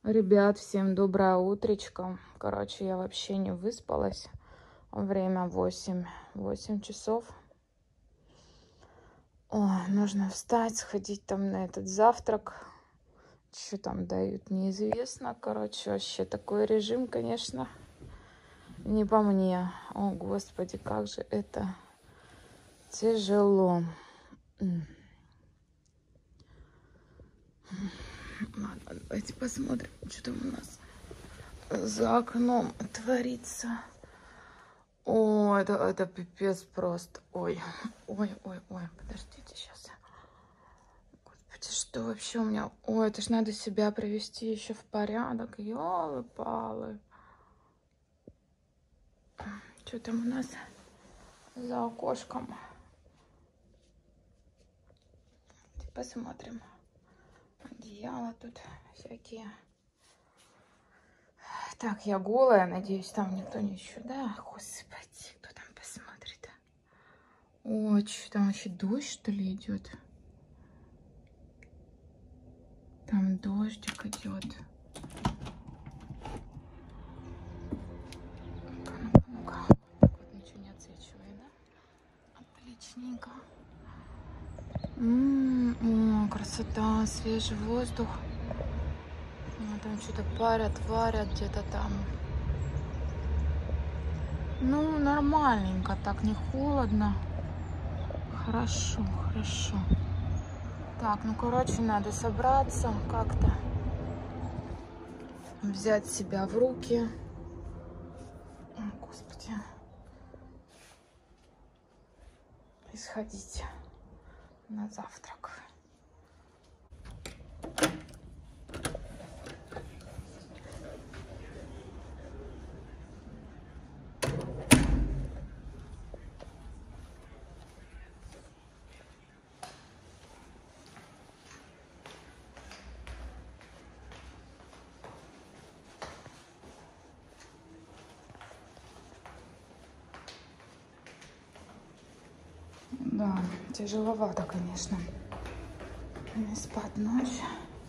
Ребят, всем доброе утречко. Короче, я вообще не выспалась. Время 8 часов. Ой, нужно встать, сходить там на этот завтрак. Что там дают, неизвестно. Короче, вообще такой режим, конечно, не по мне. О, Господи, как же это тяжело. Ладно, давайте посмотрим, что там у нас за окном творится. О, это пипец просто. Ой, подождите сейчас. Господи, что вообще у меня? Ой, это ж надо себя привести еще в порядок. Ёлы-палы. Что там у нас за окошком? Посмотрим. Одеяла тут всякие. Так, я голая, надеюсь, там никто не еще, да? Господи, кто там посмотрит? Ой, что там вообще дождь, что ли, идет? Там дождик идет. Ну-ка. Так вот ничего не отсвечивает, да? Отличненько. О, красота, свежий воздух. Там что-то парят, варят где-то там. Ну, нормальненько, так не холодно. Хорошо, хорошо. Так, ну, короче, надо собраться как-то. Взять себя в руки. О, Господи. И сходить на завтрак. Да, тяжеловато, конечно. Не спать ночь.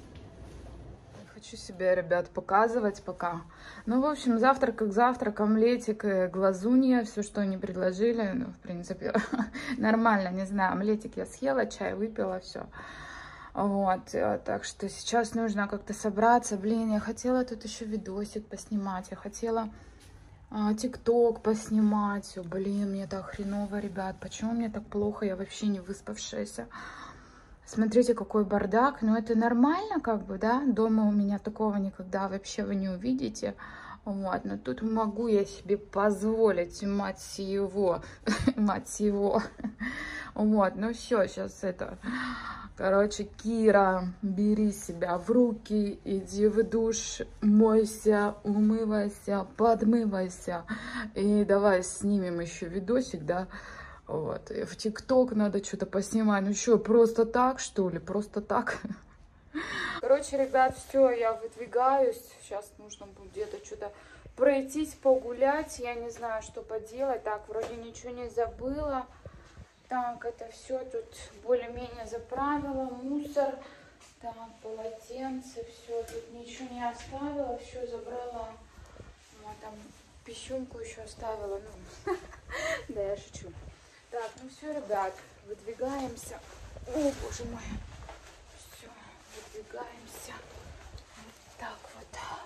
Хочу себе, ребят, показывать пока. Ну, в общем, завтрак как завтрак, омлетик, глазунья, все, что они предложили. Ну, в принципе, нормально, не знаю. Омлетик я съела, чай выпила, все. Вот, так что сейчас нужно как-то собраться. Блин, я хотела тут еще видосик поснимать. Я хотела ТикТок поснимать. Блин, мне так хреново, ребят. Почему мне так плохо? Я вообще не выспавшаяся. Смотрите, какой бардак. Но это нормально, как бы, да? Дома у меня такого никогда вообще вы не увидите. Вот, но тут могу я себе позволить, мать его, мать его. Вот, ну все, сейчас это... Короче, Кира, бери себя в руки, иди в душ, мойся, умывайся, подмывайся. И давай снимем еще видосик, да? Вот, и в ТикТок надо что-то поснимать. Ну что, просто так, что ли? Просто так? Короче, ребят, все, я выдвигаюсь. Сейчас нужно будет где-то что-то пройтись, погулять. Я не знаю, что поделать. Так, вроде ничего не забыла. Так, это все тут более-менее заправила. Мусор. Так, полотенце, все. Тут ничего не оставила, все забрала. Вот там пищунку еще оставила. Ну, да, я шучу. Так, ну все, ребят, выдвигаемся. О, боже мой. Все, выдвигаемся. Вот так вот.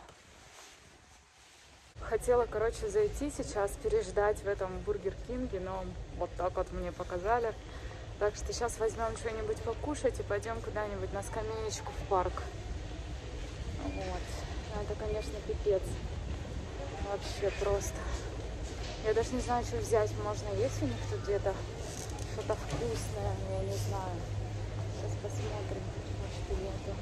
Хотела, короче, зайти сейчас, переждать в этом Бургер Кинге, но вот так вот мне показали. Так что сейчас возьмем что-нибудь покушать и пойдем куда-нибудь на скамеечку в парк. Вот. Это, конечно, пипец. Вообще просто. Я даже не знаю, что взять. Можно, есть у них тут где-то что-то вкусное, я не знаю. Сейчас посмотрим, может, нету.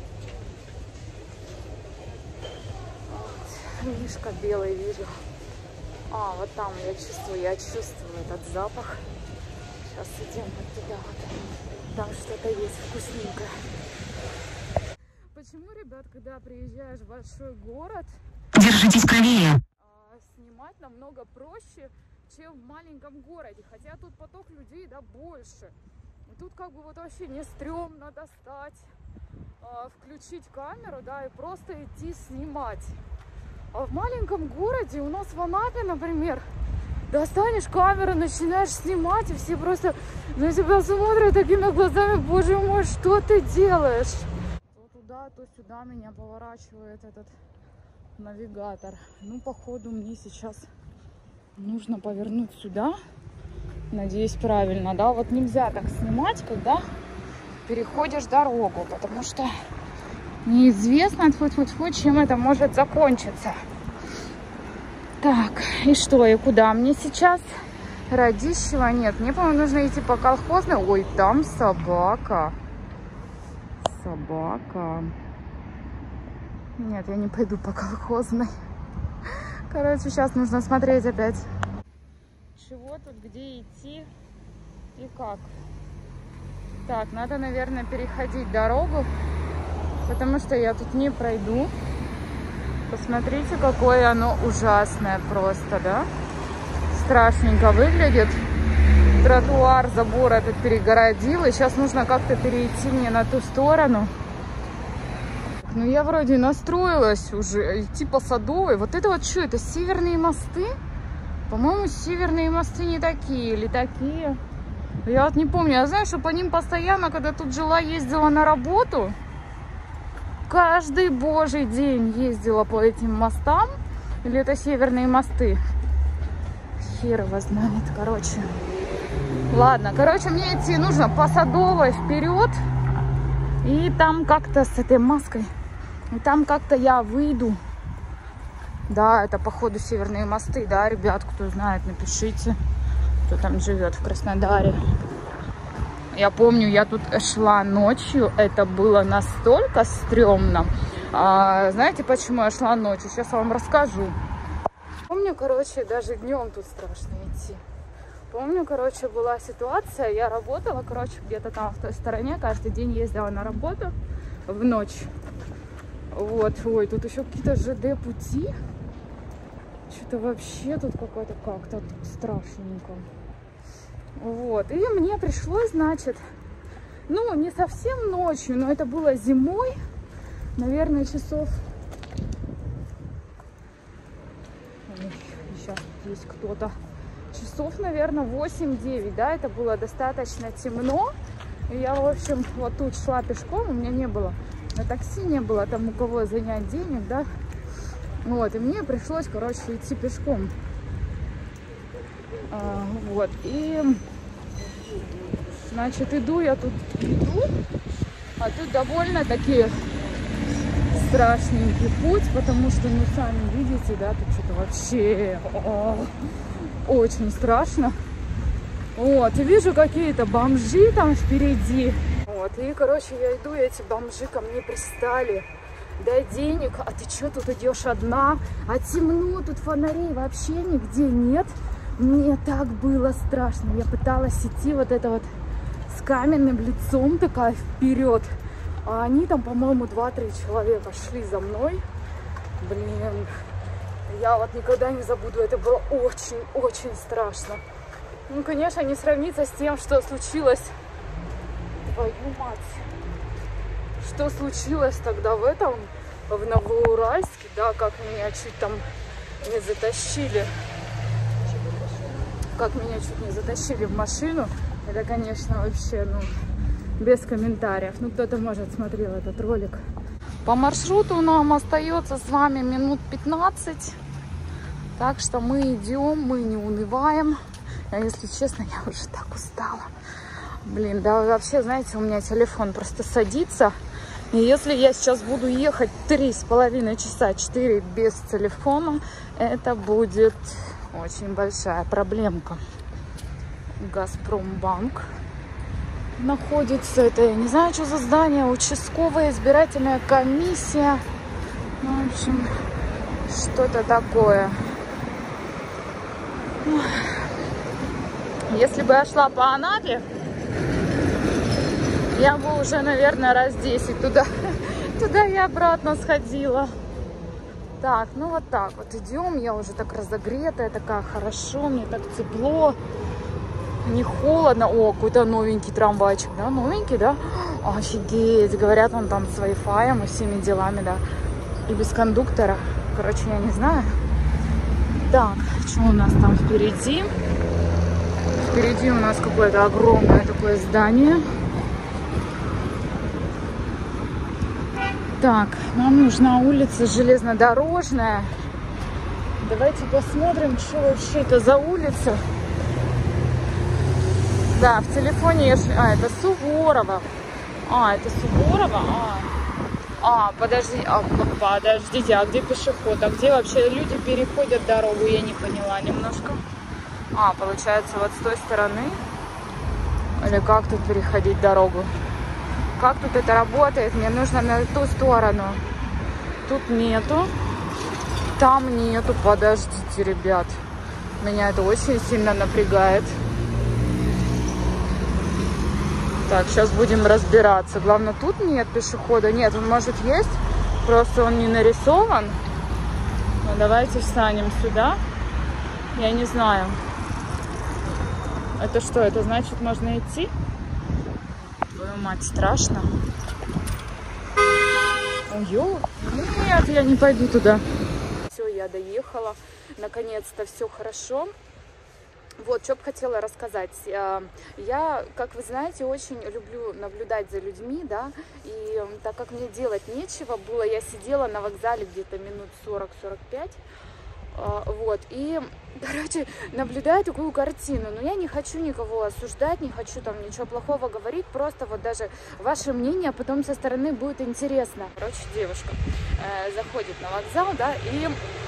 Вот. Мишка белый вижу. А, вот там я чувствую этот запах. Сейчас идем вот туда вот. Там что-то есть вкусненькое. Почему, ребят, когда приезжаешь в большой город, держитесь правее, снимать намного проще, чем в маленьком городе. Хотя тут поток людей, да, больше. И тут как бы вот вообще не стрёмно достать. включить камеру, да, и просто идти снимать. А в маленьком городе, у нас в Анапе, например, достанешь камеру, начинаешь снимать, и все просто на тебя смотрят такими глазами: боже мой, что ты делаешь? То туда, то сюда меня поворачивает этот навигатор. Ну, походу, мне сейчас нужно повернуть сюда. Надеюсь, правильно, да? Вот нельзя так снимать, когда переходишь дорогу, потому что неизвестно, тьфу-тьфу-тьфу, чем это может закончиться. Так, и что, и куда мне сейчас? Радищева нет. Мне, по-моему, нужно идти по Колхозной. Ой, там собака. Собака. Нет, я не пойду по Колхозной. Короче, сейчас нужно смотреть опять. Чего тут, где идти и как. Так, надо, наверное, переходить дорогу, потому что я тут не пройду. Посмотрите, какое оно ужасное просто, да? Страшненько выглядит. Тротуар, забор этот перегородил. И сейчас нужно как-то перейти мне на ту сторону. Ну, я вроде настроилась уже идти по Садовой. Вот это вот что? Это северные мосты? По-моему, северные мосты не такие или такие. Я вот не помню. Я знаю, что по ним постоянно, когда тут жила, ездила на работу. Каждый божий день ездила по этим мостам. Или это северные мосты? Хер его знает, короче. Ладно, короче, мне идти нужно по Садовой вперед. И там как-то с этой маской. И там как-то я выйду. Да, это походу северные мосты, да, ребят, кто знает, напишите, кто там живет в Краснодаре. Я помню, я тут шла ночью, это было настолько стрёмно. Знаете, почему я шла ночью? Сейчас я вам расскажу. Помню, короче, даже днем тут страшно идти. Помню, короче, была ситуация, я работала, короче, где-то там в той стороне, каждый день ездила на работу в ночь. Вот, ой, тут еще какие-то ЖД-пути. Что-то вообще тут какое-то как-то тут страшненько. Вот, и мне пришлось, значит, ну, не совсем ночью, но это было зимой, наверное, часов... Ой, сейчас есть кто-то. Часов, наверное, 8-9, да, это было достаточно темно. И я, в общем, вот тут шла пешком, у меня не было, на такси не было там у кого занять денег, да. Вот, и мне пришлось, короче, идти пешком. Вот, и, значит, иду, а тут довольно-таки страшненький путь, потому что, ну, сами видите, да, тут что-то вообще очень страшно. Вот, и вижу какие-то бомжи там впереди. Вот, и, короче, я иду, и эти бомжи ко мне пристали. Дай денег, а ты что тут идешь одна? А темно, тут фонарей вообще нигде нет. Мне так было страшно. Я пыталась идти вот это вот с каменным лицом такая вперед. А они там, по-моему, 2-3 человека шли за мной. Блин, я вот никогда не забуду. Это было очень-очень страшно. Ну, конечно, не сравнится с тем, что случилось. Твою мать. Что случилось тогда в Новоуральске, да, как меня чуть там не затащили. Как меня чуть не затащили в машину. Это, конечно, вообще, ну, без комментариев. Ну, кто-то, может, смотрел этот ролик. По маршруту нам остается с вами минут 15. Так что мы идем, мы не унываем. А если честно, я уже так устала. Блин, да вообще, знаете, у меня телефон просто садится. И если я сейчас буду ехать 3,5 часа, 4 без телефона, это будет очень большая проблемка. Газпромбанк находится. Это, я не знаю, что за здание. Участковая избирательная комиссия. Ну, в общем, что-то такое. Если бы я шла по Анапе, я бы уже, наверное, раз 10 туда и обратно сходила. Так, ну вот так вот идем. Я уже так разогретая, такая хорошо, мне так тепло, не холодно. О, какой-то новенький трамвайчик, да? Новенький, да? Офигеть, говорят, он там с Wi-Fi и всеми делами, да. И без кондуктора. Короче, я не знаю. Так, что у нас там впереди? Впереди у нас какое-то огромное такое здание. Так, нам нужна улица железнодорожная. Давайте посмотрим, что вообще это за улица. Да, в телефоне я... это Суворова. Это Суворова? Подождите, а где пешеход? А где вообще люди переходят дорогу? Я не поняла немножко. Получается, вот с той стороны. Или как тут переходить дорогу? Как тут это работает? Мне нужно на ту сторону. Тут нету. Там нету. Подождите, ребят. Меня это очень сильно напрягает. Так, сейчас будем разбираться. Главное, тут нет пешехода. Нет, он может есть. Просто он не нарисован. Ну, давайте встанем сюда. Я не знаю. Это что? Это значит, можно идти? Твою мать, страшно. Ой, нет, я не пойду туда. Все, я доехала. Наконец-то все хорошо. Вот, что бы хотела рассказать. Я, как вы знаете, очень люблю наблюдать за людьми, да, и так как мне делать нечего было, я сидела на вокзале где-то минут 40-45, вот, и, короче, наблюдаю такую картину, но я не хочу никого осуждать, не хочу там ничего плохого говорить, просто вот даже ваше мнение потом со стороны будет интересно. Короче, девушка заходит на вокзал, да, и...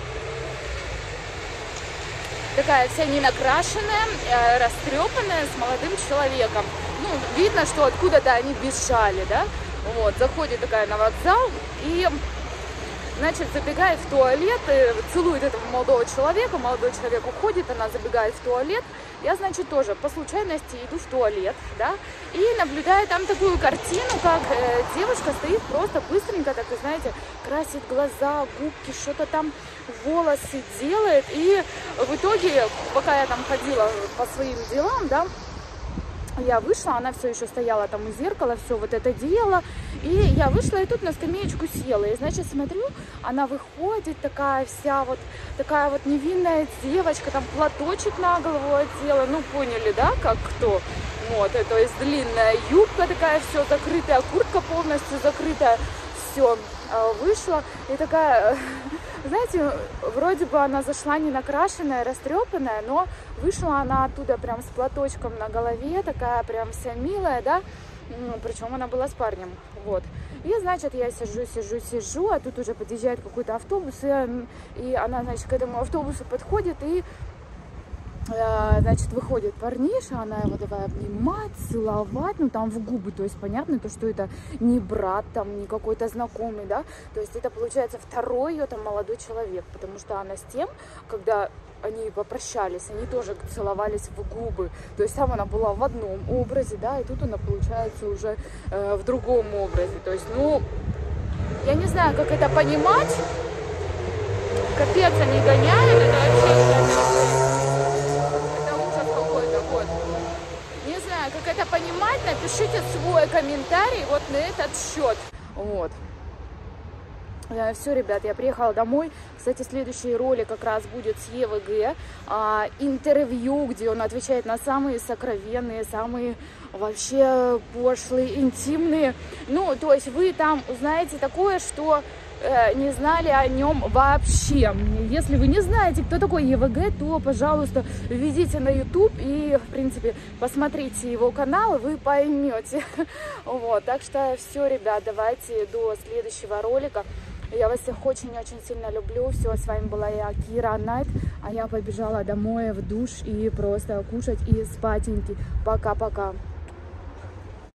такая вся не накрашенная, растрепанная, с молодым человеком. Ну, видно, что откуда-то они бежали, да. Вот, заходит такая на вокзал и, значит, забегает в туалет, целует этого молодого человека, молодой человек уходит, она забегает в туалет. Я, значит, тоже по случайности иду в туалет, да, и наблюдаю там такую картину, как девушка стоит просто быстренько, так, вы знаете, красит глаза, губки, что-то там, волосы делает. И в итоге, пока я там ходила по своим делам, да, я вышла, она все еще стояла там у зеркала, все вот это делала. И я вышла и тут на скамеечку села. И, значит, смотрю, она выходит такая вся вот, такая вот невинная девочка, там платочек на голову одела. Ну, поняли, да, как кто? Вот, то есть длинная юбка такая, все закрытая, куртка полностью закрытая. Все, вышла и такая... Знаете, вроде бы она зашла не накрашенная, растрепанная, но вышла она оттуда прям с платочком на голове, такая прям вся милая, да, причем она была с парнем, вот. И, значит, я сижу, а тут уже подъезжает какой-то автобус, и она, значит, к этому автобусу подходит, и, значит, выходит парниша, она его давай обнимать, целовать, ну, там в губы, то есть понятно, то, что это не брат, там, не какой-то знакомый, да, то есть это, получается, второй ее там молодой человек, потому что она с тем, когда они попрощались, они тоже целовались в губы, то есть там она была в одном образе, да, и тут она, получается, уже в другом образе, то есть, ну, я не знаю, как это понимать, капец, они гоняют, это вообще... Не знаю, как это понимать, напишите свой комментарий вот на этот счет. Вот. Все, ребят, я приехала домой. Кстати, следующий ролик как раз будет с ЕВГ. Интервью, где он отвечает на самые сокровенные, самые вообще пошлые, интимные. Ну, то есть вы там узнаете такое, что... не знали о нем вообще. Если вы не знаете, кто такой ЕВГ, то, пожалуйста, введите на YouTube и, в принципе, посмотрите его канал, и вы поймете. Вот, так что все, ребят, давайте до следующего ролика. Я вас всех очень-очень сильно люблю. Все, с вами была я, Кира Найт, а я побежала домой в душ и просто кушать и спатеньки. Пока-пока.